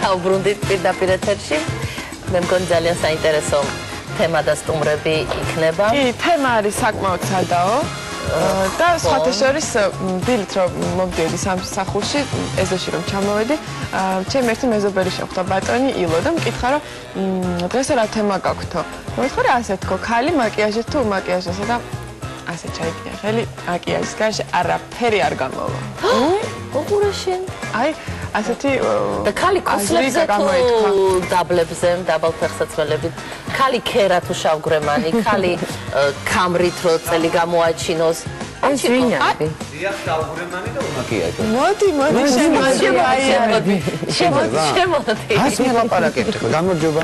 დავბრუნდით პირდაპირ ეთერში. მე მგონი ძალიან საინტერესო თემა და სტუმრები იქნება. კი, თემა არის საკმაოდ სადაო. და სხვათა შორის დილით რომ მომდიოდი სამსახურში, ეზოში რომ ჩამოვედი, ჩემი ერთი მეზობელი შეხვდა ბატონი ილო და მკითხა რომ დღეს რა თემა გაქვთო. მომიხარე ასე თქო, ქალი მაკიაჟით თუ უმაკიაჟესა და ასე ჩაიგია ხელი მაკიაჟის გარშე არაფერი არ გამოვა. ოღურაშენ. აი, ასეთი და ქალი კოსლებზე თუ დაბლებზე, დაბალ ფეხსაცმელებით, ქალი ქერა თუ შავგრემანი, ქალი კამრით რო წელი გამოაჩინოს. ეს ვინადი? დიახ, შავგრემანი და უმაკიაჟო. მოდი, შემოდი. შემოდი. ას მელაპარაკებთ, გამარჯობა.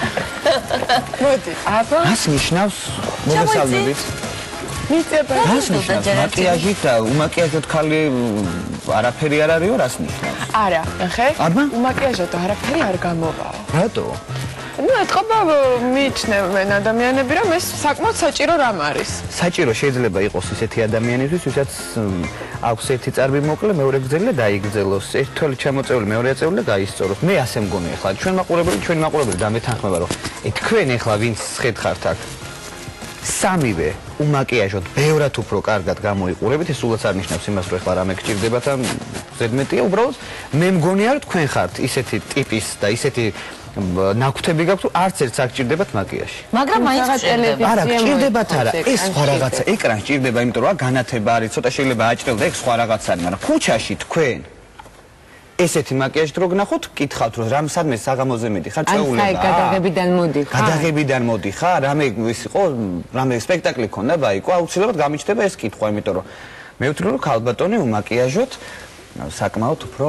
მოდი. აბა, ას ნიშნავს მოგესალმებით. მიწება. ას ნიშნავს მაკიაჟით და უმაკიაჟოთ ქალი არაფერი არ არისო, რას ნიშნავს? არა, ნახე. აბა? უმაკიაჟო და არაფერი არ გამოვაო. რატო? ნუ ეთყობა მიიჩნევენ ადამიანები რომ ეს საკმაოდ საჭირო რამ არის. საჭირო შეიძლება იყოს ისეთი ადამიანისთვის, ვისაც აქვს ერთი წარბი მოკლე, მეორე გრძელი და დაიგრძელოს. ერთი თვალი ჩამოწეული, მეორე აწეული და გაისწოროს. მე ასე მგონი ახლა. ჩვენ მაყურებელი დამეთანხმება რომ თქვენ ახლა ვინც შედხართ აქ სამივე უმაკიაჟოთ ბევრად უფრო კარგად გამოიყურებით, ეს სულაც არ ნიშნავს იმას, რომ ახლა რამე გჭირდებათ ან ზედმეტია, უბრალოდ მე მგონია რომ თქვენ ხართ ისეთი ტიპის და ისეთი ნაკვთები გაქვთ, რომ არც ერთს არ გჭირდებათ მაკიაჟი. მაგრამ მაინც გჭირდება. არა, გჭირდებათ არა, ეს სხვა რაღაცა, ეკრანს გჭირდება, იმიტომ რომ განათება არის, ცოტა შეიძლება აჭრელდა, ეგ სხვა რაღაცა არის, მაგრამ ქუჩაში თქვენ ესეთი მაკიაჟით რო გნახოთ, გკითხავთ რომ რამ სადმე საღამოზე მიდიხარ, წეულება. აი, გადაღებიდან მოდიხარ. გადაღებიდან მოდიხარ, რამე ის იყო, რამე სპექტაკლი ქონდა, ბაიკო, აუცილებლად გამიჩნდება ეს კითხვა, იმიტომ რომ მე ვთვლი რომ ქალბატონი უმაკიაჟოთ საკმაოდ უფრო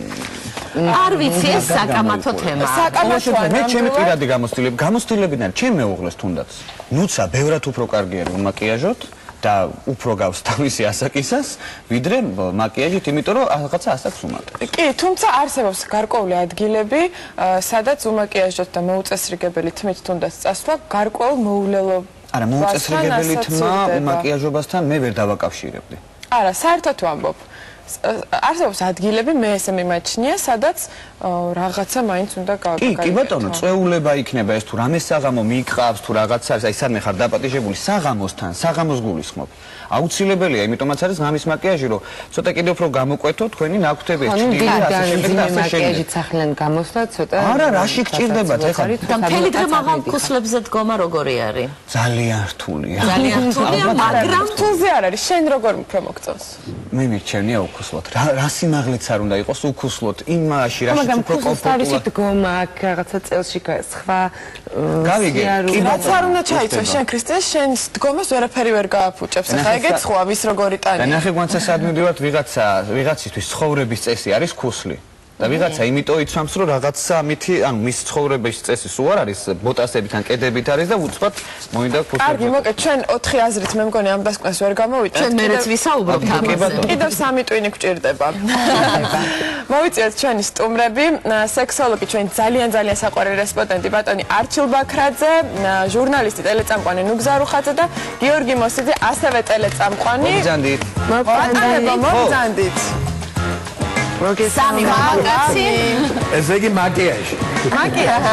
არ ვიცი ეს საკამათო თემაა. საკამათოა. მე ჩემი პირადი გამოცდილებიდან ჩემ მეუღლეს თუნდაც. ნუცა ბევრად უფრო კარგია რომ უმაკიაჟოთ და უფრო გავს თავისი ასაკისას, ვიდრე მაკიაჟით, იმიტომ რომ რაღაცა ასაკს უმატებს. კი, თუმცა არსებობს გარკვეული ადგილები, სადაც უმაკიაჟოთ და მოუწესრიგებელი თმით თუნდაც წასვლა გარკვეულ მოულელობასთან არა, მოუწესრიგებელი თმა უმაკიაჟობასთან მე ვერ დავაკავშირებდი. არა, საერთოდ ვამბობ. არსებობს ადგილები, მე ესე მიმაჩნია, სადაც რაღაცა მაინც უნდა გავაკეთო. კი, ბატონო, წეულება იქნება ეს თუ რამე საღამო მიიყავს, თუ რაღაცა არის, აი სადმე ხარ დაპატიჟებული საღამოსთან, საღამოს გულისხმობ. აუცილებელია, იმიტომაც არის ღამის მაკიაჟი, რომ ცოტა კიდევ უფრო გამოკვეთო თქვენი ნაკვთები, ჭრილი ასე შემდეგ და ასე შემდეგ. მაკიაჟი სახლიდან გამოსვლა ცოტა. არა, რაში გჭირდებათ ახლა? და მთელი დღე მაღალ ქუსლებზე დგომა როგორი არის? ძალიან რთულია. ძალიან რთულია, მაგრამ რთულზე არ არის, შენ როგორ უფრო მოგწონს? მე მიჩვენია უკუსლოთ. რა სიმაღლეც არ უნდა იყოს უკუსლოთ, იმაში რაში უფრო კომფორტულად. დგომა აქ რაღაცა წელში სხვა გავიგე. რაც არ უნდა ჩაიცვა შენ ქრისტეს, შენ დგომას ვერაფერი ვერ გააფუჭებს. ახლა ეგეც ხო ვის როგორი ტანი. და ნახე გვანცა სად მივდივართ ვიღაცისთვის ცხოვრების წესი არის ქუსლი. და ვიღაცა იმიტომ იცვამს რომ რაღაცა ამითი, ანუ მის ცხოვრების წესი სულ არ არის, ბოტასებით ან კედებით არის და უცბად მოინდა ქუსლი. კარგი, მოკეთ, ჩვენ 4 აზრით მე მგონი ამ დასკვნას ვერ გამოვიტანთ. ჩვენ მერეც ვისაუბრობთ ამაზე. კიდევ 3 ტვინი გვჭირდება. მოვიწიოთ ჩვენი სტუმრები, სექსოლოგი ჩვენი ძალიან საყვარელი რესპონდენტი ბატონი არჩილ ბაქრაძე, ჟურნალისტი ტელეწამყვანი ნუგზა რუხაძე და გიორგი მოსიძე, ასევე ტელეწამყვანი. მოგზანდით. მოგზანდით. სამი მამაკაცი. ესე იგი მაკიაჟი. მაკიაჟი.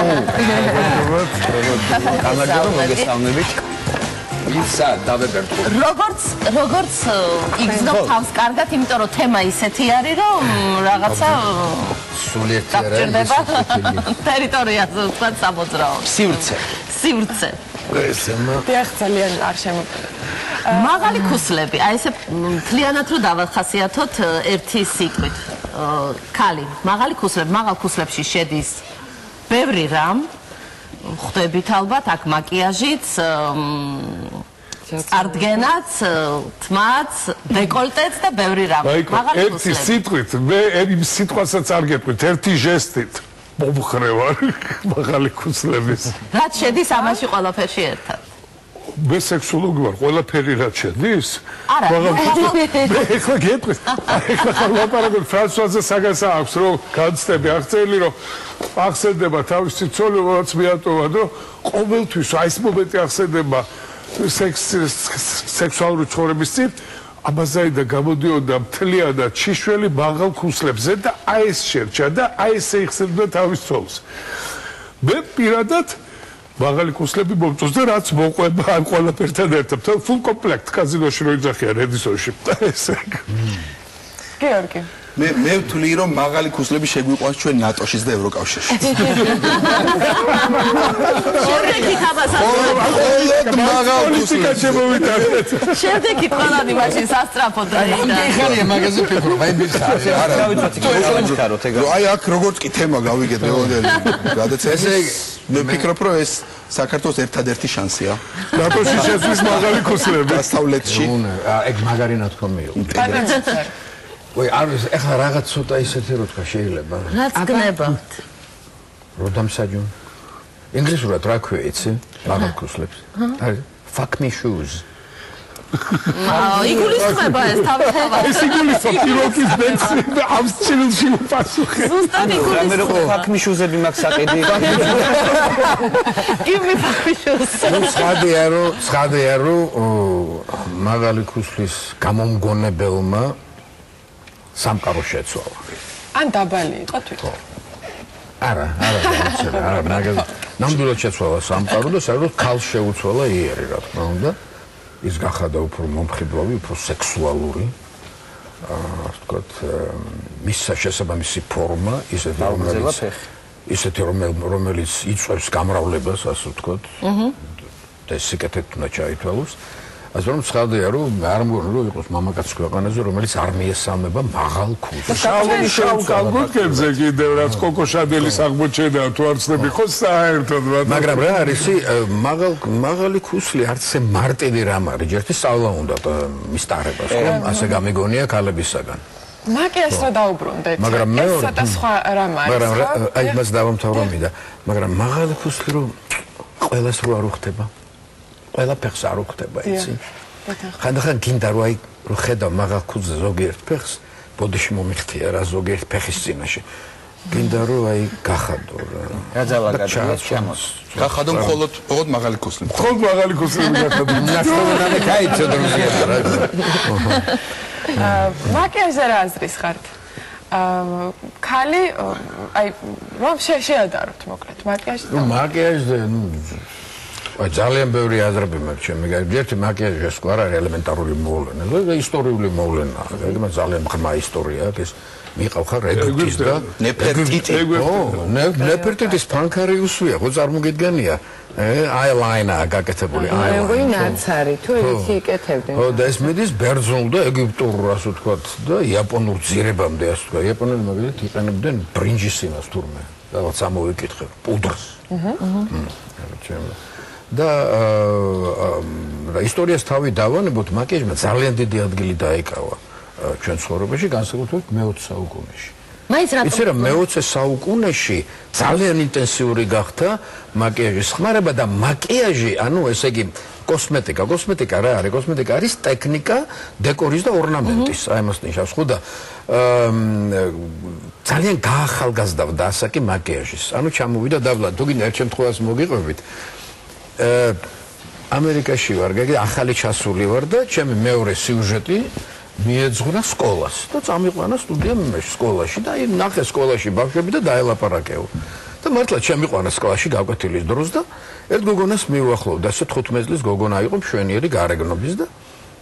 გამარჯობა, მოგესალმებით. ისა დავებერტყო. როგორც იგზნო თავს კარგად, იმიტომ რომ თემა ისეთი არის, რომ რაღაცა სულიერთი არა გჭირდება ტერიტორიაზე თქვა სამოძრაო. სივრცე. დიახ, ძალიან არ შემოგვიყვება. მაღალი ქუსლები, აი ესე მთლიანად რო დავახასიათოთ ერთი სიტყვით. ქალი, მაღალი ქუსლები, მაღალ ქუსლებში შედის ბევრი რამ. ხვდებით ალბათ აქ მაკიაჟიც, წარდგენაც, თმაც, დეკოლტეც და ბევრი რამ. მაღალი ქუსლები. ერთი სიტყვით, მე იმ სიტყვასაც არ გეტყვით, ერთი ჟესტით. მომხრევარ მაღალი ქუსლების. რაც შედის ამაში ყველაფერში ერთად. მე სექსოლოგი ვარ, ყველაფერი რაც შედის? არა, მე ეხლა გეტყვით. ეხლა ლაპარაკობ ფრანსუაზე საგასა აქვს, რომ განცდები აღწერილი, რომ ახსენდება თავისი ცოლებაც მიატოვა, რომ ყოველთვის აი ეს მომენტი ახსენდება სექსუალური ცხოვრების წინ, ამაზე და გამოდიოდა მთლიანად ჩიშველი მაღალ ქუსლებზე და აი ეს შერჩა და აი ესე იხსენებდა თავის ცოლს. მე პირადად მაღალი ქუსლები მომწონს და რაც მოყვება ამ ყველაფერთან ერთად full complect კაზინოში რო იძახია რედისონში. ესე. გიორგი. მე ვთვლი რომ მაღალი ქუსლები შეგვიყვანს ჩვენ ნატოშიც და ევროკავშირში. შემდეგი ხაბასა. მაღალ პოლიტიკა შემოვიტანეთ. შემდეგი ყველანი მაშინ სასტრაფოდ რეიდა. ხარია მაგაზე ფიქრობ, აი ბიხარი. არა, გავიცოცხლოთ ეგ. აი აქ როგორც კი თემა გავიგეთ მეგობრები. გადაცემა. ესე მე ვფიქრობ რომ ეს საქართველოს ერთადერთი შანსია. ნატოში შეცვლის მაღალი ქუსლები. დასავლეთში. ეგ მაგარი ნათქვამი იყო. ვაი, არის ეხლა რაღაც ცოტა ისეთი რო თქვა შეიძლება. რაც გნებავთ. რო დამსაჯონ. ინგლისურად რა ქვია იცი? მაღალ ქუსლებს. არის fuck me shoes. იგულისხმება ეს თავისთავად. ეს იგულისხმება პირობის ბექსი და ამ სტილში უპასუხე. ზუსტად იგულისხმება. მე რო ფაქმიშუზები მაქვს საყიდი. Give me ფაქმიშუზ. ნუ ცხადია რომ მაღალი ქუსლის გამომგონებელმა სამყარო შეცვალა. ან დაბალი იყო თვითონ. არა, მაგაზე ნამდვილად შეცვალა სამყარო და საერთოდ ქალს შეუცვალა იერი, რა თქმა უნდა. ის გახადა უფრო მომხიბლავი, უფრო სექსუალური. ასე ვთქვათ, მის შესაბამისი ფორმა, ისეთი რომელიც იწვევს გამრავლებას, ასე ვთქვათ. და სიკეთეთ უნდა ჩაითვალოს. ასე რომ ცხადია რომ არ მგონი რომ იყოს მამაკაც ქვეყანაზე რომელიც არ მიესალმება მაღალ ქუსლს. შავ კალბურთებზე კიდევ რაც კოკო შადელის აღმოჩენა თუ არ ცნები ხო საერთოდ მაგრამ რა არის მაღალი ქუსლი არც ესე მარტივი რამ არის ჯერტი სწავლა უნდა მისტარებას ხო ასე გამიგონია ქალებისაგან მაგიას რა დაუბრუნდეთ მაგრამ მე ცოტა სხვა რამ არის მაგრამ აი მას დავამთავრა მინდა მაგრამ მაღალი ქუსლი რომ ყველას რო არ უხდება ყველა ფეხს არ უხდება იცი ხანდახან გინდა რომ აი რო ხედავ მაღალ ქუსლზე ზოგიერთ ფეხს ბოდიში მომიხთია რა ზოგიერთ ფეხის წინაშე გინდა რომ აი გახადო რა ძალაკადია ჩამოს გახადო მხოლოდ მაღალი ქუსლი მხოლოდ მაღალი ქუსლი გახადო ნახტოვანამე кайცო დრუზია რა მაგიაზე რა აზრის ხართ ქალი აი რომ შეადაროთ მოკლედ მაკიაჟი მაკიაჟზე აი ძალიან ბევრი აზრები მაქვს ჩემი ერთი მაკიაჟი ეს არ არის ელემენტარული მოვლენა და ისტორიული მოვლენაა ეგ ძალიან ღრმა ისტორია აქვს ეს მიყავხარ რედუტის და ნეფერტიტი ნეფერტიტის ფანქარიუსია ხო წარმოგიდგენია აილაინა გაკეთებული აილაინა მეგონი ნაცარი თუ იცი იკეთებდნენ ხო და ეს მიდის ბერძნულ და ეგვიპტურ ასე ვთქვათ და იაპონურ ძირებამდე ასე ვთქვათ იაპონელი მაგალითად იყენებდნენ ბრინჯის სინას თურმე რაღაც ამოვიკითხე პუდრს და ისტორიას თავი დავანებოთ მაკიაჟმა ძალიან დიდი ადგილი დაეკავა ჩვენ ცხოვრებაში განსაკუთრებით მე-20 საუკუნეში. მაინც რატომ? იცი რა მე-20 საუკუნეში ძალიან ინტენსიური გახდა მაკიაჟის ხმარება და მაკიაჟი, ანუ ესე იგი კოსმეტიკა რა არის? კოსმეტიკა არის ტექნიკა დეკორის და ორნამენტის, აი მას ნიშნავს ხო და ძალიან გაახალგაზრდა ასაკი მაკიაჟის. ანუ ჩამოვიდა დაბლა, თუ გინდა ერთ შემთხვევაში მოგიყვებით. ამერიკაში ვარ, ახალი ჩასული ვარ და ჩემი მეორე სიუჟეტი მიეძღვნა სკოლას და წამიყვანა სტუდია სკოლაში და აი ნახე სკოლაში ბავშვები და დაელაპარაკეო და მართლა ჩემიყვანა სკოლაში გავკვეთილის დროს და ერთ გოგონას მივუახლოვდა ასე 15 წლის გოგონა იყო მშვენიერი გარეგნობის და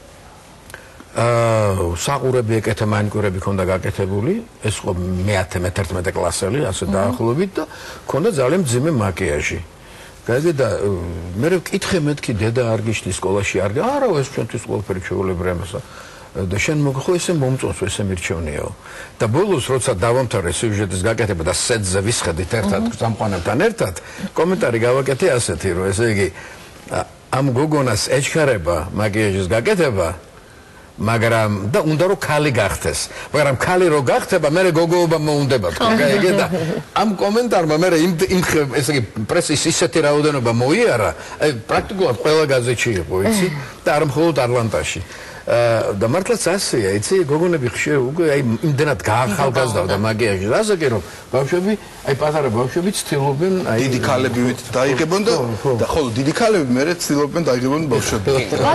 საყურები ეკეთა მანიკურები ქონდა გაკეთებული ეს ხო მე-11 კლასელი ასე დაახლოებით და ქონდა ძალიან მძიმე მაკიაჟი გაიგე და მე ვკითხე მეთქი დედა არ გიშლის სკოლაში არ არა ეს ჩვენთვის ყველაფერი ჩვეულებრივია მასა და შენ მოგხო ესე მომწონს ესე მირჩევნიაო და ბოლოს როცა დავამთავრე სიუჟეტის გაკეთება და სეტზე ვისხედით ერთად სამყაროსთან ერთად კომენტარი გავაკეთე ასეთი რომ ესე იგი ამ გოგონას ეჩქარება მაკიაჟის გაკეთება მაგრამ და უნდა რომ ქალი გახდეს მაგრამ ქალი რო გახდება მე გოგოობა მოუნდება თქო გაიგე და ამ კომენტარმა მე ესე იგი პრესის ისეთი რაოდენობა მოიარა აი პრაქტიკულად ყველა გაზეთში იყო იცი და არ მხოლოდ ატლანტაში და მართლაც ასეა, იცი, გოგონები ხშირ უკვე აი იმდენად გაახალგაზრდა მაგიაჟი, რასაკე რომ ბავშვები, აი პატარა ბავშვები ცდილობენ აი დიდი ქალებივით დაიღებონ და ხოლო დიდი ქალები მერე ცდილობენ დაიღებონ ბავშვები.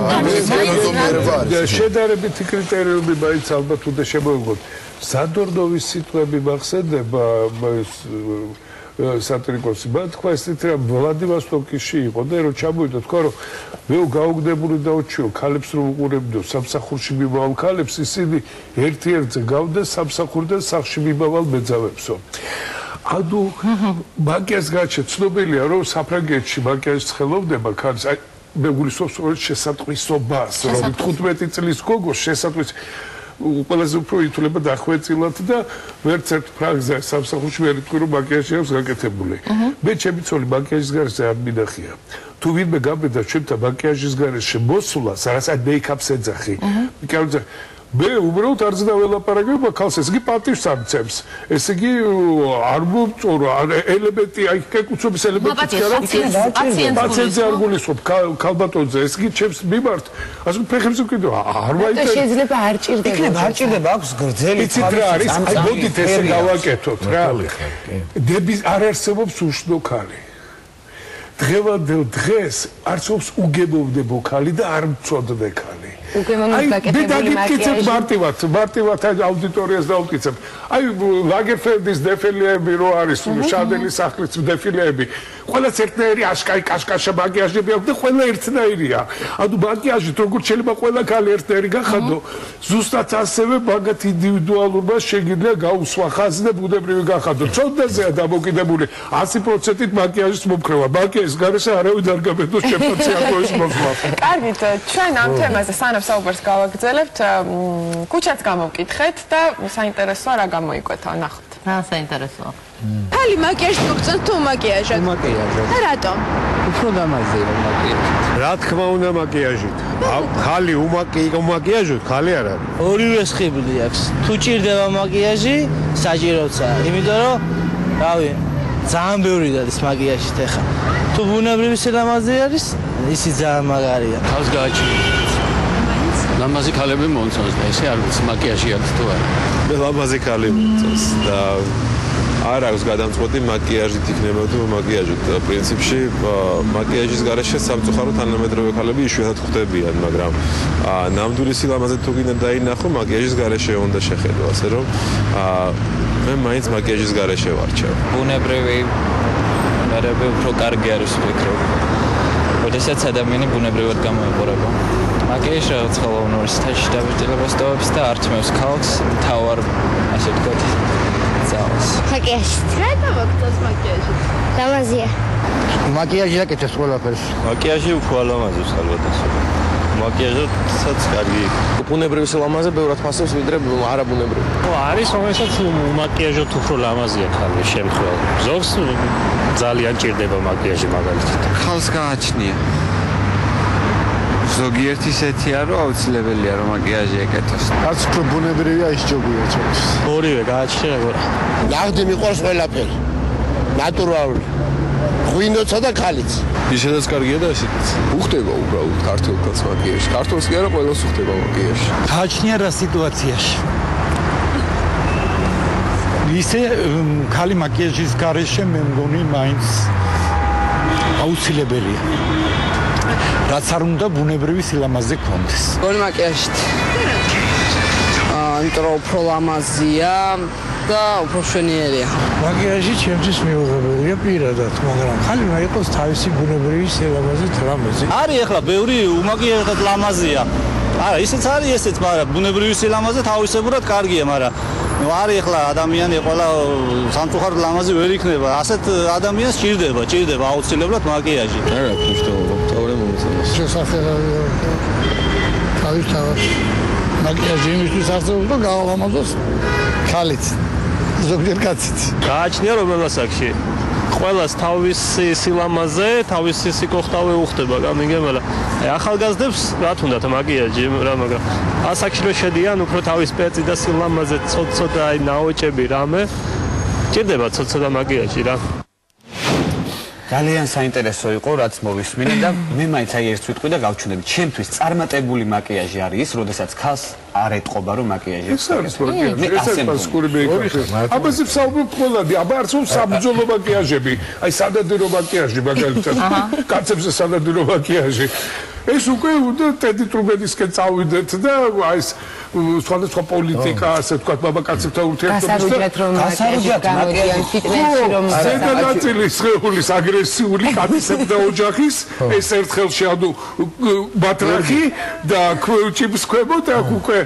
შედარებითი კრიტერიუმი მაინც ალბათ უნდა შემოვიღოთ. სადორნოვის სიტყვები მახსენდება სატრიკოსი, მათ თქვა ესეთი რა ვლადივოსტოკში იყო და რომ ჩამოვიდა თქვა რომ მე გაუგდებული დაუჩიო ქალებს რომ უყურებდო სამსახურში მიმავალ ქალებს ისინი ერთ-ერთზე გავდა სამსახურიდან სახლში მიმავალ მეძავებსო. ანუ მაგას გაჩე ცნობილია რომ საფრანგეთში მაგას ხელოვდება ქალს აი მე გულისხმობს შესატყვისობას რომ 15 წლის გოგო შესატყვის ყველაზე უფრო ითვლება დახვეწილად და ვერც ერთ ფრანგზე სამსახურში ვერ იტყვი რომ მაკიაჟი აქვს გაკეთებული. მე ჩემი ცოლი მაკიაჟის გარეშე არ მინახია. თუ ვინმე გაბედა ჩემთან მაკიაჟის გარეშე მოსულას, რასაც მეიქაპს ეძახი. მე უბრალოდ არ ზდა ველაპარაკება ქალს, ეს იგი პატივს ამცემს. ესე იგი არ მომწორო ელემენტი, აი კეკუცობის ელემენტი არა. პაციენტზე არ გულისხმობ ქალბატონზე, ეს იგი ჩემს მიმართ, ასე ფეხებზე ვკიდო, არ ვაიტე. შეიძლება არ ჭირდება. იქნება არ ჭირდება, აქვს გრძელი იცით რა არის? აი მოდით ესე გავაკეთოთ რა. დების არ არსებობს უშნო ქალი. დღევანდელ დღეს არსებობს უგემოვნებო ქალი და არ მწოდნე ქალი. მე დაგიკითხეთ მარტივად აუდიტორიას დავკითხებ. აი ლაგერფელდის დეფილეები რო არის, შადელის სახლის დეფილეები, ყველას ერთნაირი აშკაი კაშკაშა მაგიაჟები აქვს და ყველა ერთნაირია. ანუ მაგიაჟით როგორც შეიძლება ყველა ქალი ერთნაირი გახადო, ზუსტად ასევე მაგათ ინდივიდუალურმა შეგიძლია გაუსვა ხაზი და ბუნებრივი გახადო. წოდნაზეა დამოკიდებული 100%-ით მაგიაჟის მომხრევა. მაგიაჟის გარეშე არავინ არ გაბედოს შეფაციატოის მოსვლა. კარგით, ჩვენ ამ თემაზე სანამ საუბარს გავაგრძელებთ, კუჩაც გამოვკითხეთ და საინტერესოა რა გამოიკვეთა, ნახოთ. რა საინტერესოა? ხალი მაკიაჟს მოგწონთ თუ მაკიაჟად? მაკიაჟად. და რატომ? უფრო დამაზეა მაკიაჟით. რა თქმა უნდა მაკიაჟით. ხალი უმაკიაჟოთ, ხალი არ არის. ორივე სხიბლი აქვს. თუ ჭირდება მაკიაჟი, საჭიროა. იმიტომ რომ, რავი, ძალიან ბევრი გადის მაკიაჟით ახლა. თუ ბუნებრივი სილამაზე არის, ისი ძალიან მაგარია. თავს გააჩინე. ლამაზი ქალები მომწონს და ესე არ ვიცი მაკიაჟი აქვს თუ არა. მე ლამაზი ქალი მომწონს და არ აქვს გადამწყვეტი მაკიაჟით იქნება თუ მაკიაჟით. პრინციპში მაკიაჟის გარეშე სამწუხაროდ თანამედროვე ქალები იშვიათად ხვდებიან, მაგრამ ნამდვილი სილამაზე თუ გინდა დაინახო, მაკიაჟის გარეშე უნდა შეხედო, ასე რომ მე მაინც მაკიაჟის გარეშე ვარჩევ. ბუნებრივი მერები უფრო კარგი არის ვფიქრობ. როდესაც ადამიანი ბუნებრივად გამოიყურება. მაკიაჟი რაღაც ხელოვნურის თაში დაბეჭდილებას ტოვებს და ართმევს ქალს თავარ, ასე ვთქვათ, ძალას. მაკიაჟი. რატომ მოგწონს მაკიაჟი? ლამაზია. მაკიაჟი აკეთებს ყველაფერს. მაკიაჟი უფრო ალამაზებს ალბათ ასე. მაკიაჟსაც კარგი. ბუნებრივი სილამაზე ბევრად ფასებს ვიდრე არაბუნებრივი. არის რომელსაც მაკიაჟოთ უფრო ლამაზია ხალხი შემთხვევით. ზოგს ძალიან ჭირდება მაკიაჟი მაგალითად. ხალხს გააჩნია. ზოგიერთი ისეთია, რომ აუცილებელია რომ მაკიაჟი ეკეთოს. რაც უფრო ბუნებრივია ის ჯობია ჩემს. ორივე გააჩნია. ნახდი მიყვარს ყველაფერი. ნატურალური. ღვინოცა და ქალიც. ისედაც კარგია და ესეც. უხდება უბრალოდ ქართულ ქალს მაკიაჟი. ქართულს კი არა, ყველას უხდება მაკიაჟი. გააჩნია რა სიტუაციაში. ისე ქალი მაკიაჟის გარეშე მე მგონი მაინც აუცილებელია. რაც არ უნდა ბუნებრივი სილამაზე გქონდეს. გონი მაკიაჟით. იმიტომ რომ უფრო ლამაზია და უფრო შვენიერია. მაკიაჟი ჩემთვის მიუღებელია პირადად, მაგრამ ხალი უნდა იყოს თავისი ბუნებრივი სილამაზით რამეზე. არის ახლა ბევრი უმაკიაჟად ლამაზია. არა, ისეც არის ესეც, მაგრამ ბუნებრივი სილამაზე თავისებურად კარგია, მაგრამ არის ახლა ადამიანი ყველა სამწუხაროდ ლამაზი ვერ იქნება. ასეთ ადამიანს ჭირდება აუცილებლად მაკიაჟი. არა, მნიშვნელობა, თავი მომწონს. შესაძლოა თავისთავად მაკიაჟი იმისთვის არსებობს, რომ გაალამაზოს ქალიც. ზოგჯერ კაციც. გააჩნია რომელ ასაკში. ყველას თავისი სილამაზე, თავისი სიკოხტავე უხდება გამიგებალა. აი ახალგაზრდებს რა თუნდათ მაკიაჟი, რა მაგრამ ასაკში რო შედიან, უფრო თავის პეწი და სილამაზე ცოტ-ცოტა აი ნაოჭები რამე. ჭირდება ცოტ-ცოტა მაკიაჟი რა. ძალიან საინტერესო იყო რაც მოვისმინე და მე მაინც აი ერთს ვიტყვი და გავჩვენები. ჩემთვის წარმატებული მაკიაჟი არის ის, როდესაც ხალხს არ ეტყობა რომ მაკიაჟი ეს არის მაკიაჟი, ეს არის მასკური მეიკაპი. აბაზე ვსაუბრობ ყველადი, აბა არც საბრძოლო მაკიაჟები, აი სადადირო მაკიაჟი მაგალითად. კაცებზე სადადირო მაკიაჟი. ეს უკვე უნდა ტედი ტრუბედისკენ წავიდეთ და აი ეს სხვადასხვა პოლიტიკა, ასე ვთქვათ, მამაკაცებთან ურთიერთობისა გასარუჯად გამოდიან ფიტნესში რომ ზედანაწილი სხეულის აგრესიული კაცის და ოჯახის ეს ერთხელში ანუ ბატრახი და ჭიბს ქვემოთ აქ უკვე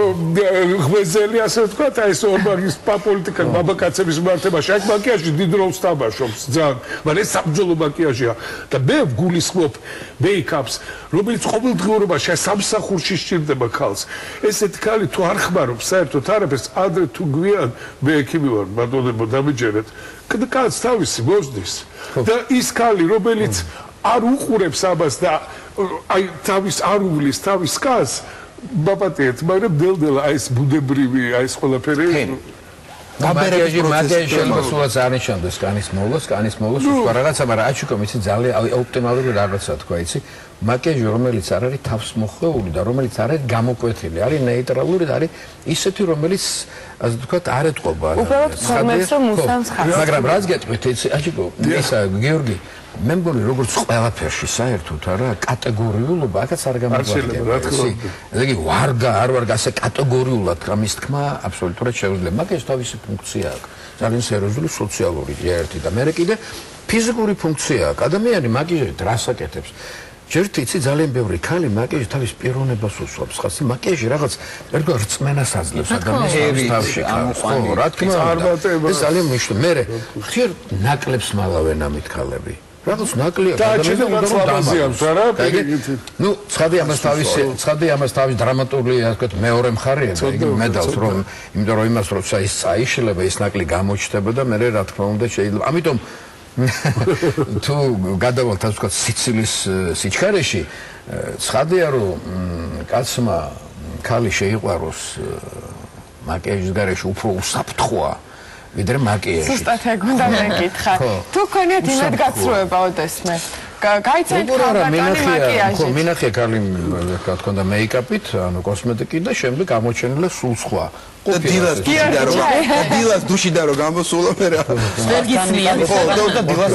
ღვეზელი ასე ვთქვათ, აი ეს ორმაგის პოლიტიკა მამაკაცების მიმართებაში აქ მაკიაჟი დიდ როლს თამაშობს ძალიან, მაგრამ ეს საბრძოლო მაკიაჟია და მე ვგულისხმობ მეიკაპს რომელიც ყოველდღიურობაში სამსახურში სჭირდება ქალს. ესეთი ქალი თუ არ ხმარობს საერთოდ არაფერს, ადრე თუ გვიან მე ექიმი ვარ, ბატონებო დამიჯერეთ, კაც თავისი მოსდის. და ის ქალი, რომელიც არ უყურებს ამას და აი თავის არ უვლის თავის კაცს, ბაპატიეთ, მაგრამ დელდელა აი ეს ბუნებრივი, აი ეს ყველაფერი მაკიაჟი შეიძლება სულაც არ ნიშნავს კანის მოლოს სხვა რაღაცა, მაგრამ აჩიკომ იცი ძალიან ოპტიმალური რაღაცა თქვა, იცი? მაკიაჟი რომელიც არ არის თავს მოხვეული და რომელიც არ არის გამოკვეთილი, არის ნეიტრალური და არის ისეთი რომელიც ასე ვთქვათ არ ეტყობა. უბრალოდ ფორმებს რომ უსამს ხარ. მაგრამ რაც გეტყვით, იცი, აჩიკო, ისა გიორგი მე მგონი როგორც ყველაფერში საერთოდ არა კატეგორიულობა აქაც არ გამოგვახდება. ესე იგი ვარგა არ ვარგა ასე კატეგორიულად ამის თქმა აბსოლუტურად შეუძლია. მაგას თავისი ფუნქცია აქვს. ძალიან სერიოზული სოციალური ერთი და მე კიდე ფიზიკური ფუნქცია აქვს. ადამიანი მაკიაჟით რას აკეთებს? ჯერ იცი ძალიან ბევრი ქალი მაკიაჟი თავის პიროვნებას უსვამს. ხასი მაკიაჟი რაღაც ერთგვარ რწმენას აძლევს ადამიანის თავში. ხო, რა თქმა უნდა. ეს ძალიან მნიშვნელოვანია. მე ხშირ ნაკლებს მალავენ ამით ქალები. რაღაც ნაკლია ადამიანს რა? ნუ ცხადი ამას თავის დრამატული ასე ვთქვათ მეორე მხარეა იგი მედალს რომ იმიტომ რომ იმას როცა ის წაიშლება ის ნაკლი გამოჩნდება და მე რა თქმა უნდა შეიძლება ამიტომ თუ გადავალთ ასე ვთქვათ სიცილის სიჩქარეში ცხადია რომ კაცმა ქალი შეიყვაროს მაკიაჟის გარეშე უფრო უსაფრთხოა ვიდრე მაკიაჟი. ზუსტად ეგ უნდა მეკითხა. თუ ქონიათ იმედ გაცრუება ოდესმე. გაიცეთ მაკიაჟი. ხო, მინახია ქალი რა თქმა უნდა მეიკაპით, ანუ კოსმეტიკით და შემდეგ გამოჩენილა სულ სხვა. დილას დუში და რო გამოსულა მე რა. ვერ გიცნია. ხო, და დილას